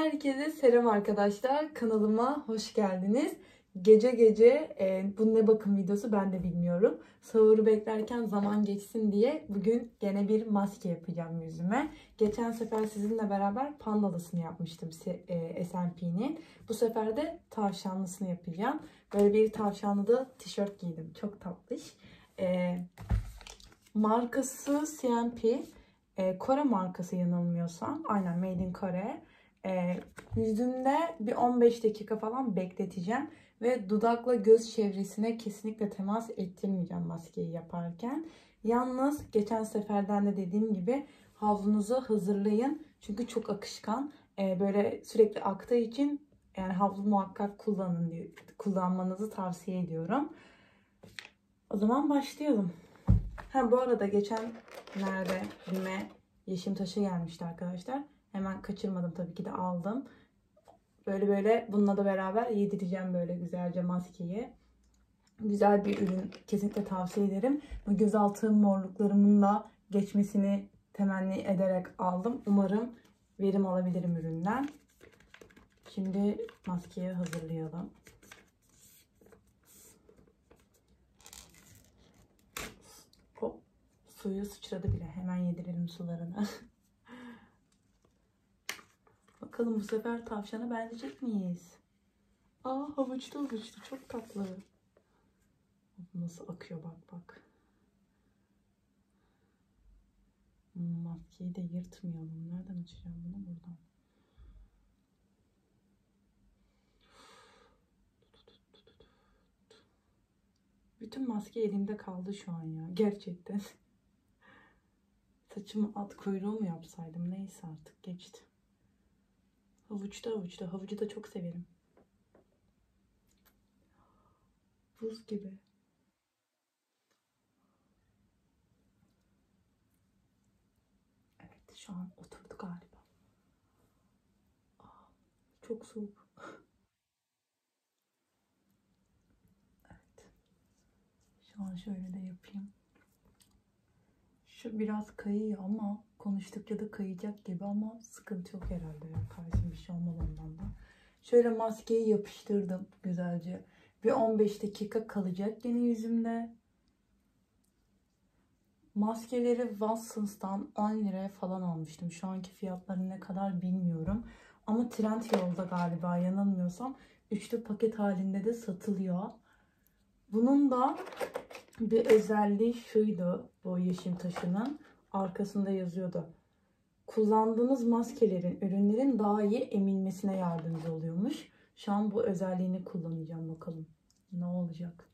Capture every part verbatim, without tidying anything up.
Herkese selam arkadaşlar. Kanalıma hoş geldiniz. Gece gece e, bu ne bakım videosu ben de bilmiyorum. Sahuru beklerken zaman geçsin diye bugün gene bir maske yapacağım yüzüme. Geçen sefer sizinle beraber pandalısını yapmıştım e, S and P'nin. Bu sefer de tavşanlısını yapacağım. Böyle bir tavşanlı da tişört giydim. Çok tatlış. E, markası S and P. E, Kore markası yanılmıyorsam. Aynen, Made in Kore. E, yüzümde bir on beş dakika falan bekleteceğim. Ve dudakla göz çevresine kesinlikle temas ettirmeyeceğim maskeyi yaparken. Yalnız geçen seferden de dediğim gibi havlunuzu hazırlayın. Çünkü çok akışkan. E, böyle sürekli aktığı için yani havlu muhakkak kullanın diye, kullanmanızı tavsiye ediyorum. O zaman başlayalım. Ha, bu arada geçenlerde BİM'e yeşim taşı gelmişti arkadaşlar. Hemen kaçırmadım, tabii ki de aldım. Böyle böyle bununla da beraber yedireceğim böyle güzelce maskeyi. Güzel bir ürün, kesinlikle tavsiye ederim. Bu gözaltı morluklarımın da geçmesini temenni ederek aldım. Umarım verim alabilirim üründen. Şimdi maskeyi hazırlayalım. Hop, suyu sıçradı bile. Hemen yedirelim sularını. Bakalım bu sefer tavşana benzeyecek miyiz? Aa, havuçlu havuçlu, çok tatlı. Nasıl akıyor bak bak. Maskeyi de yırtmayalım. Nereden açacağım bunu? Buradan. Bütün maske elimde kaldı şu an ya. Gerçekten. Saçımı at kuyruğu mu yapsaydım? Neyse, artık geçti. Havuçta havuçta. Havucu da çok severim. Buz gibi. Evet, şu an oturdu galiba. Aa, çok soğuk. Evet. Şu an şöyle de yapayım. Şu biraz kayıyor ama konuştukça da kayacak gibi, ama sıkıntı yok herhalde ya. Karşı bir şey olmaz ondan da. Şöyle maskeyi yapıştırdım güzelce. Bir on beş dakika kalacak yine yüzümde. Maskeleri Watsons'tan on liraya falan almıştım. Şu anki fiyatları ne kadar bilmiyorum. Ama Trendyol'da galiba, yanılmıyorsam üçlü paket halinde de satılıyor. Bunun da bir özelliği şuydu, bu yeşim taşının arkasında yazıyordu. Kullandığınız maskelerin, ürünlerin daha iyi emilmesine yardımcı oluyormuş. Şu an bu özelliğini kullanacağım, bakalım ne olacak.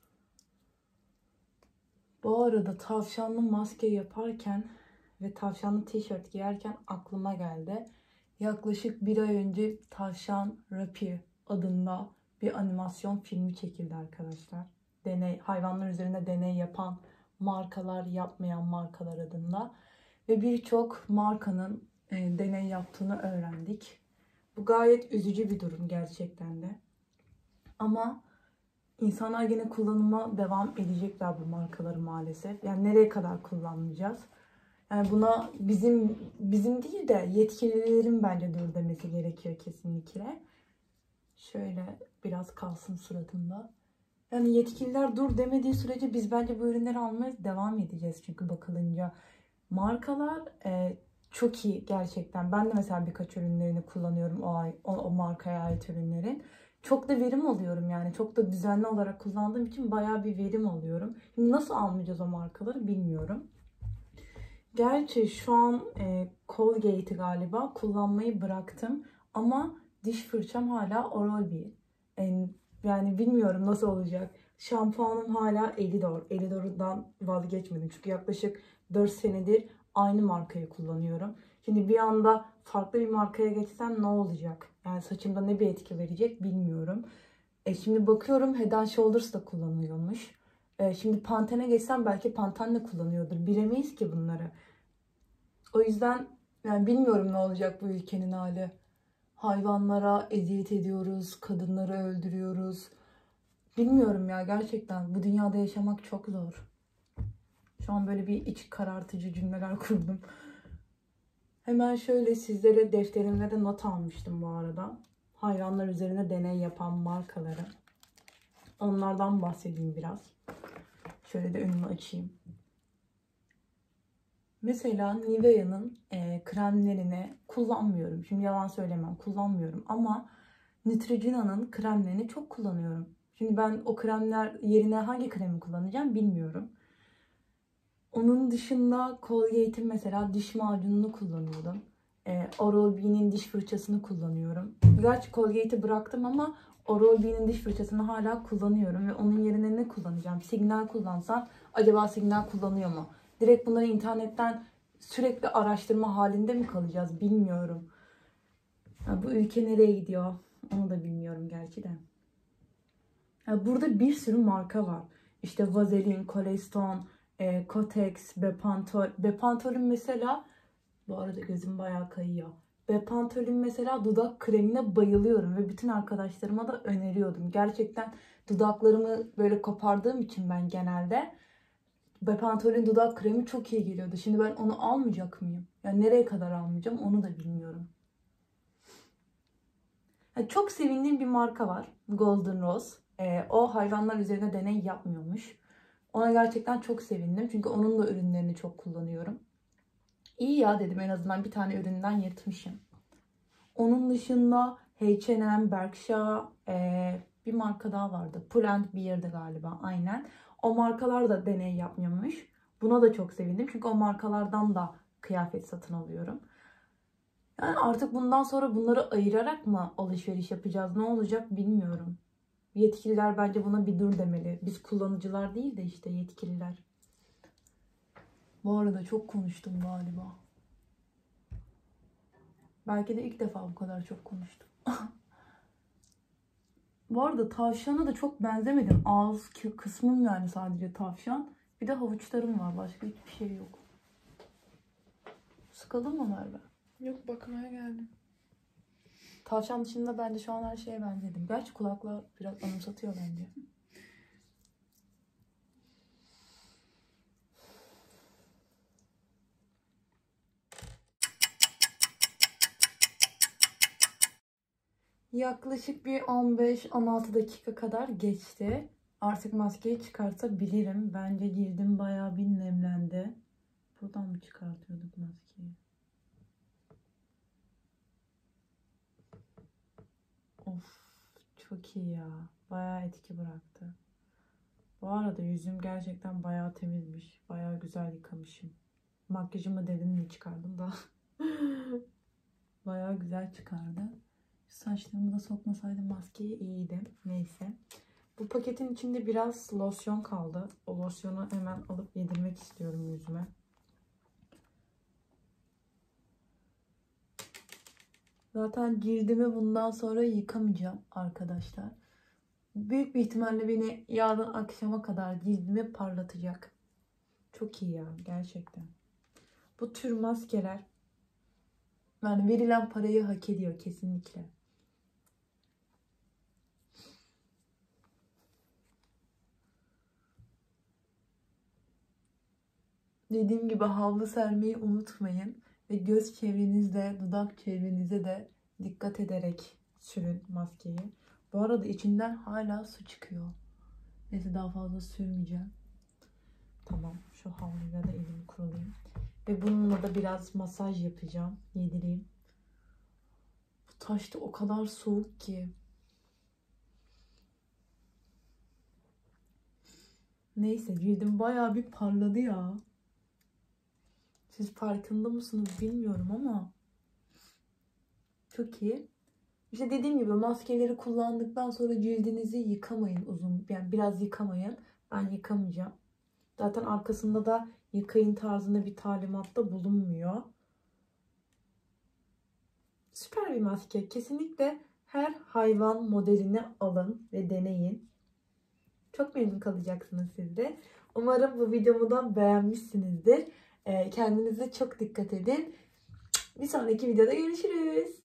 Bu arada tavşanlı maske yaparken ve tavşanlı tişört giyerken aklıma geldi. Yaklaşık bir ay önce Tavşan Rapi adında bir animasyon filmi çekildi arkadaşlar. Deney, hayvanlar üzerinde deney yapan markalar, yapmayan markalar adında. Ve birçok markanın e, deney yaptığını öğrendik. Bu gayet üzücü bir durum gerçekten de. Ama İnsanlar yine kullanıma devam edecekler bu markaları maalesef. Yani nereye kadar kullanmayacağız? Yani buna bizim bizim değil de yetkililerin bence dur demesi gerekiyor kesinlikle. Şöyle biraz kalsın suratımda. Yani yetkililer dur demediği sürece biz bence bu ürünleri almaya devam edeceğiz. Çünkü bakılınca markalar e, çok iyi gerçekten. Ben de mesela birkaç ürünlerini kullanıyorum, o, ay, o, o markaya ait ürünlerin. Çok da verim alıyorum yani. Çok da düzenli olarak kullandığım için bayağı bir verim alıyorum. Şimdi nasıl almayacağız o markaları bilmiyorum. Gerçi şu an e, Colgate'i galiba kullanmayı bıraktım. Ama diş fırçam hala Oral-B. E, yani bilmiyorum nasıl olacak. Şampuanım hala Elidor. Elidor'dan vazgeçmedim. Çünkü yaklaşık dört senedir aynı markayı kullanıyorum. Şimdi bir anda farklı bir markaya geçsem ne olacak? Yani saçımda ne bir etki verecek bilmiyorum. E şimdi bakıyorum Head and Shoulders da kullanıyormuş. E şimdi Pantene'e geçsem belki Pantene de kullanıyordur. Bilemeyiz ki bunları. O yüzden yani bilmiyorum ne olacak bu ülkenin hali. Hayvanlara eziyet ediyoruz, kadınları öldürüyoruz. Bilmiyorum ya, gerçekten bu dünyada yaşamak çok zor. Şu an böyle bir iç karartıcı cümleler kurdum. Hemen şöyle sizlere defterimde de not almıştım bu arada. Hayvanlar üzerine deney yapan markaları. Onlardan bahsedeyim biraz. Şöyle de önümü açayım. Mesela Nivea'nın e, kremlerini kullanmıyorum. Şimdi yalan söylemem, kullanmıyorum. Ama Neutrogena'nın kremlerini çok kullanıyorum. Şimdi ben o kremler yerine hangi kremi kullanacağım bilmiyorum. Onun dışında Colgate'in mesela diş macununu kullanıyordum. E, Oral-B'nin diş fırçasını kullanıyorum. Gerçi Colgate'i bıraktım ama Oral-B'nin diş fırçasını hala kullanıyorum. Ve onun yerine ne kullanacağım? Signal kullansam acaba Signal kullanıyor mu? Direkt bunları internetten sürekli araştırma halinde mi kalacağız bilmiyorum. Ya bu ülke nereye gidiyor onu da bilmiyorum gerçi de. Ya burada bir sürü marka var. İşte Vaseline, Colestone, e, Kotex, Bepantol. Bepantol'ün mesela, bu arada gözüm bayağı kayıyor. Bepantol'ün mesela dudak kremine bayılıyorum ve bütün arkadaşlarıma da öneriyordum. Gerçekten dudaklarımı böyle kopardığım için ben genelde Bepantol'ün dudak kremi çok iyi geliyordu. Şimdi ben onu almayacak mıyım? Yani nereye kadar almayacağım onu da bilmiyorum. Yani çok sevindiğim bir marka var. Golden Rose. Ee, o hayvanlar üzerine deney yapmıyormuş. Ona gerçekten çok sevindim. Çünkü onun da ürünlerini çok kullanıyorum. İyi ya dedim, en azından bir tane üründen yırtmışım. Onun dışında H and M, Bershka, ee, bir marka daha vardı. Pull and Bear'dı galiba, aynen. O markalar da deney yapmıyormuş. Buna da çok sevindim. Çünkü o markalardan da kıyafet satın alıyorum. Yani artık bundan sonra bunları ayırarak mı alışveriş yapacağız? Ne olacak bilmiyorum. Yetkililer bence buna bir dur demeli. Biz kullanıcılar değil de işte yetkililer. Bu arada çok konuştum galiba. Belki de ilk defa bu kadar çok konuştum. Bu arada tavşana da çok benzemedim. Ağız kısmım yani sadece tavşan. Bir de havuçlarım var. Başka hiçbir şey yok. Sıkıldın mı Merve? Yok, bakmaya geldim. Tavşan dışında bence şu an her şeye benzedim. Gerçi kulaklar biraz anımsatıyor bence. Yaklaşık bir on beş on altı dakika kadar geçti. Artık maskeyi çıkartabilirim. Bence cildim bayağı bir nemlendi. Buradan mı çıkartıyorduk maskeyi? Of, çok iyi ya. Bayağı etki bıraktı. Bu arada yüzüm gerçekten bayağı temizmiş. Bayağı güzel yıkamışım. Makyajımı dedim çıkardım da. Bayağı güzel çıkardı. Saçlarımı da sokmasaydım maskeyi iyiydi. Neyse. Bu paketin içinde biraz losyon kaldı. O losyonu hemen alıp yedirmek istiyorum yüzüme. Zaten cildimi bundan sonra yıkamayacağım arkadaşlar. Büyük bir ihtimalle beni yarın akşama kadar cildimi parlatacak. Çok iyi ya gerçekten. Bu tür maskeler yani verilen parayı hak ediyor kesinlikle. Dediğim gibi havlu sermeyi unutmayın. Ve göz çevrenizde, dudak çevrenize de dikkat ederek sürün maskeyi. Bu arada içinden hala su çıkıyor. Neyse daha fazla sürmeyeceğim. Tamam, şu havluyla da elimi kurulayım. Ve bununla da biraz masaj yapacağım. Yedireyim. Bu taş da o kadar soğuk ki. Neyse cildim bayağı bir parladı ya. Siz farkında mısınız bilmiyorum ama çok iyi. İşte dediğim gibi maskeleri kullandıktan sonra cildinizi yıkamayın uzun. Yani biraz yıkamayın. Ben yıkamayacağım. Zaten arkasında da yıkayın tarzında bir talimatta bulunmuyor. Süper bir maske. Kesinlikle her hayvan modelini alın ve deneyin. Çok memnun kalacaksınız siz de. Umarım bu videomu da beğenmişsinizdir. Kendinize çok dikkat edin. Bir sonraki videoda görüşürüz.